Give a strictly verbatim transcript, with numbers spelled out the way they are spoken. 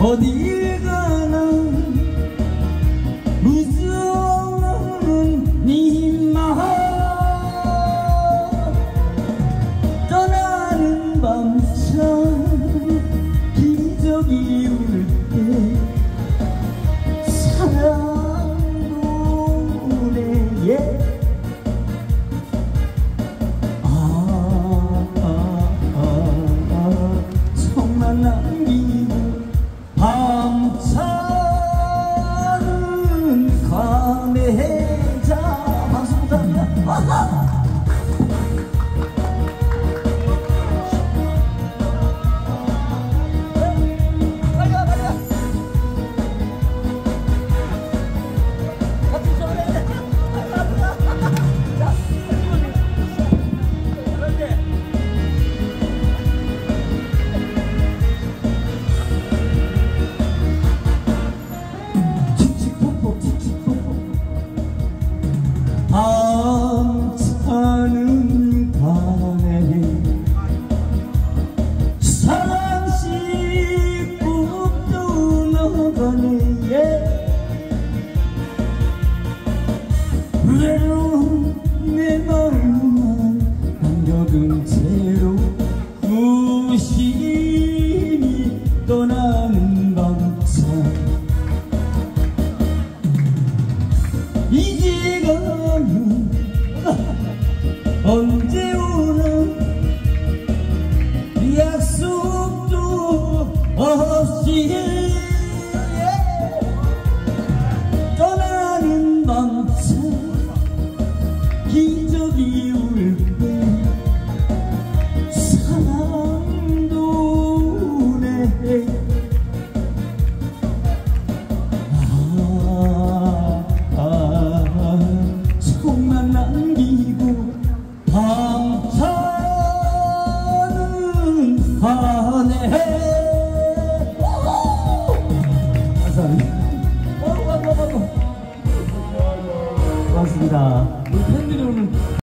어딜 가나 무서운 네 마음 떠나는 밤참 기적이 울 때 사랑도 오네 yeah. 아, 아, 아, 아, 정말 남기고 밤차는 가매자 박수 부탁합니다. 밤차는 밤에 사랑시 꼭 떠나가네 외로운 내 마음만 한겨금 채로 무심히 떠나는 밤차 이제 가면 언제 오나 약속도 없이 떠나는 밤차 기적이 울 때 사랑도 오네 속만 남기고 밤차는 하네. 감사합니다. 고맙습니다. 우리 팬들이 오늘